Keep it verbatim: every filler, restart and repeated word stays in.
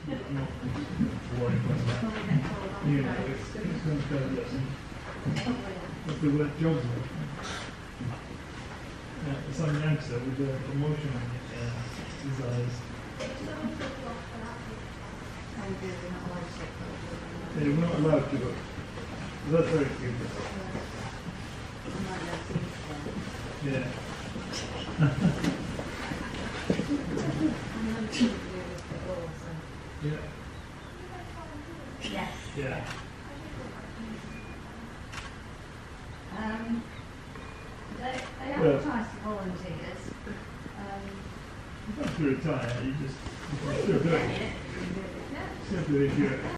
not worrying about that. You know, it's, it's going to go listen. But the word jobs are. Yeah, it's on youngster with the promotion uh, desires. Yeah, we're not allowed to go. That's very stupid. Yeah. Yeah. Yes. Yeah. Um, they, they Well, advertise for volunteers. Um, you don't have to retire, you just, you're still doing it. Still doing it.